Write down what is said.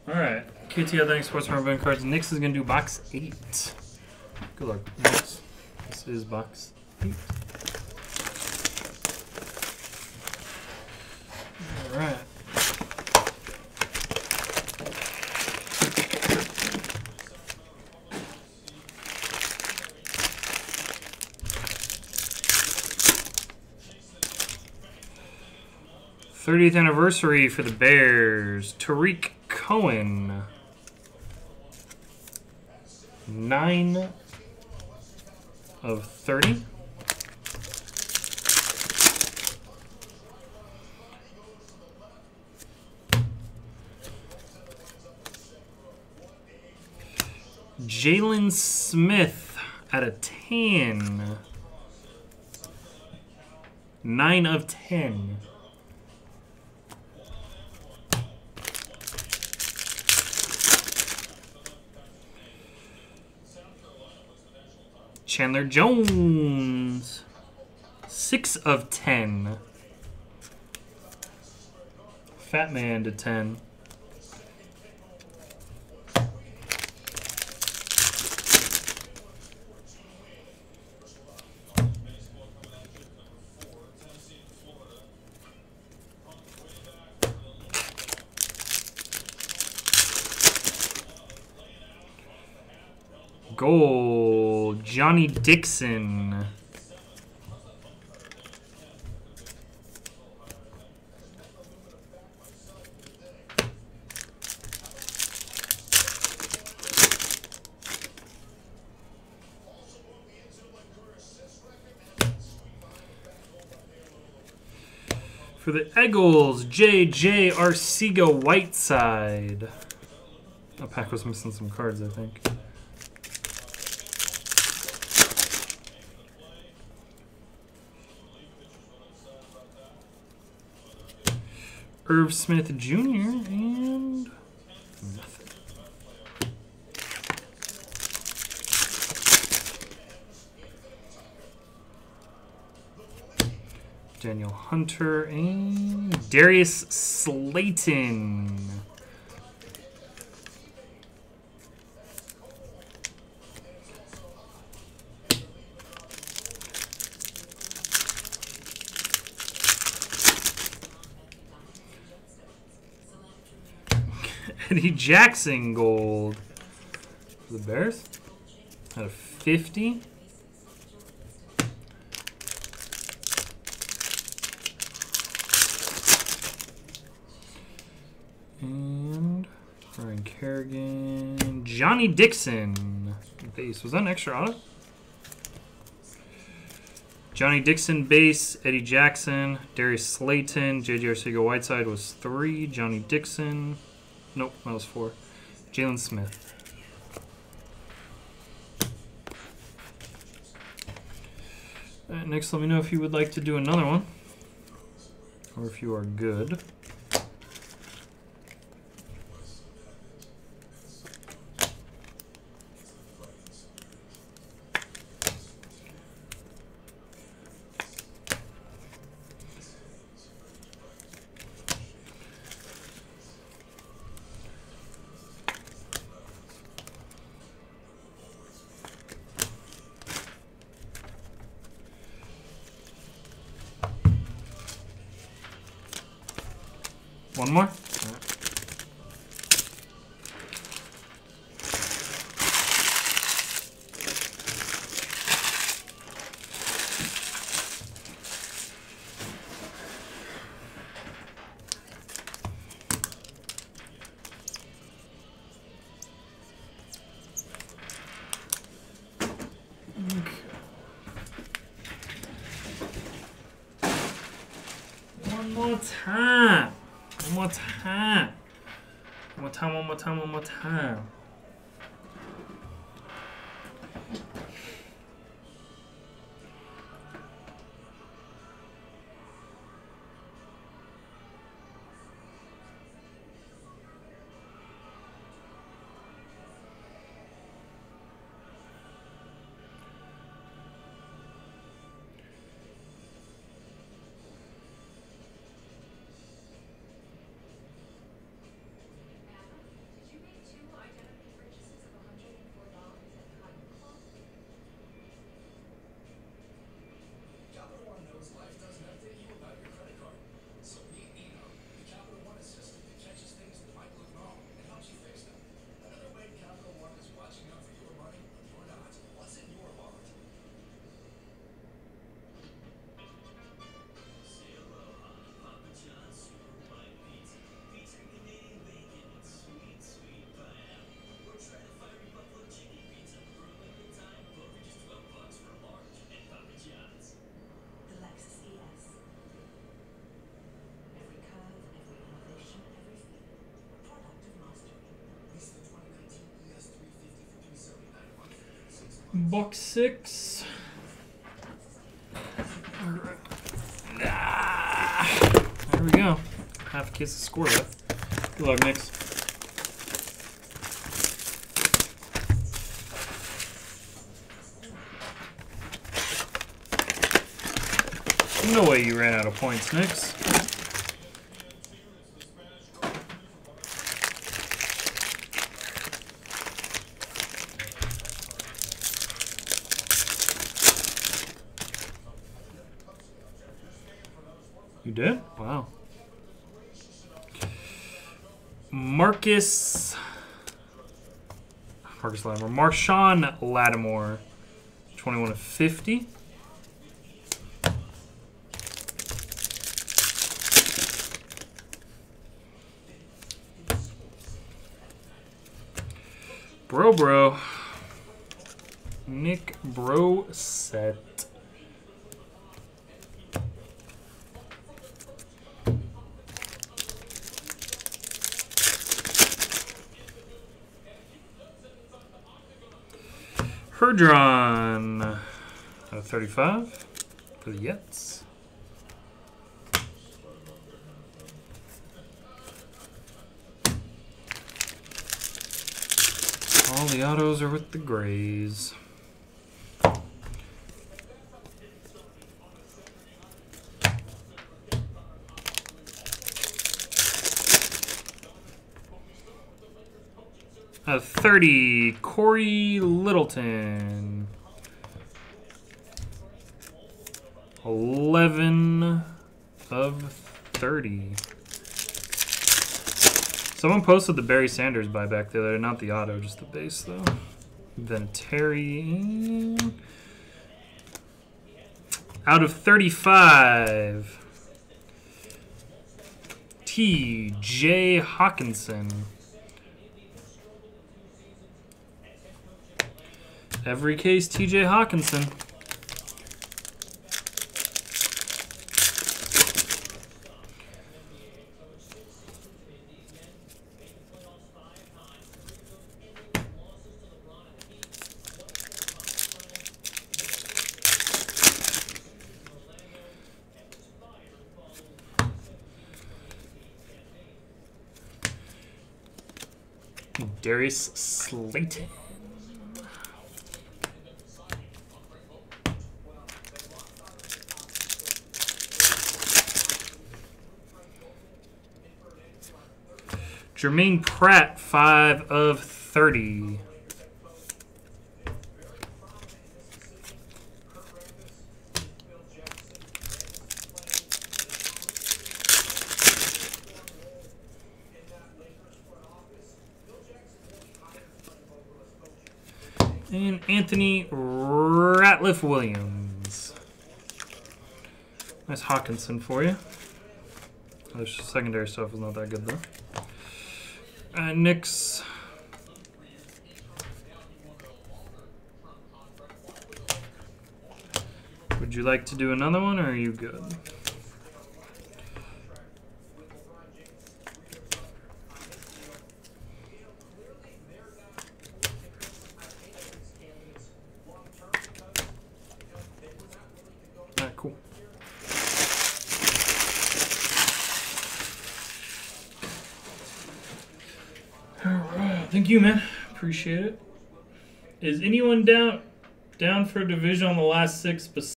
Alright. QT Athletic Sports Rubber Cards. Nix is going to do box 8. Good luck, Nix. This is box 8. Alright. '30th anniversary for the Bears. Tariq Cohen. 9 of 30. Jalen Smith out of 10. 9 of 10. Chandler Jones, 6 of 10. Fat Man to 10. Gold, Johnny Dixon. For the Eagles, J.J. Arcega-Whiteside. That pack was missing some cards, I think. Irv Smith Jr. and nothing. Daniel Hunter and Darius Slayton. Eddie Jackson gold for the Bears out of 50. And Ryan Kerrigan, Johnny Dixon base. Was that an extra auto? Johnny Dixon base, Eddie Jackson, Darius Slayton, J.J. Arcega-Whiteside was 3, Johnny Dixon. Nope, that was 4. Jalen Smith. Alright, next let me know if you would like to do another one. Or if you are good. One more? One more time. One more time. One more time, one more time, one more time. Box 6. There we go. Half a case of score left. Good luck, Knicks. No way you ran out of points, Knicks. You did? Wow. Marshawn Lattimore, 21/50. Bro. Nick Broset. Herdron, 35 for the Jets. All the autos are with the Grays. A 30, Corey Littleton. 11 of 30. Someone posted the Barry Sanders buyback the other day, not the auto, just the base though. Then Terry. Out of 35. T.J. Hawkinson. Every case, T.J. Hawkinson. Darius Slayton. Jermaine Pratt, 5 of 30. And Anthony Ratliff Williams. Nice Hawkinson for you. The secondary stuff is not that good though. Knicks. Would you like to do another one, or are you good? Alright, cool. Alright, thank you, man. Appreciate it. Is anyone down for a division on the last 6?